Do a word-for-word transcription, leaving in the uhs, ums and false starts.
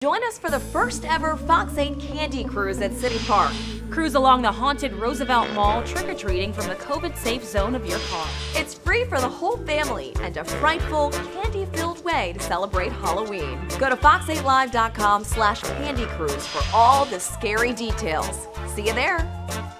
Join us for the first ever Fox eight Candy Cruise at City Park. Cruise along the haunted Roosevelt Mall trick-or-treating from the COVID-safe zone of your car. It's free for the whole family and a frightful, candy-filled way to celebrate Halloween. Go to fox eight live dot com slash candy cruise for all the scary details. See you there!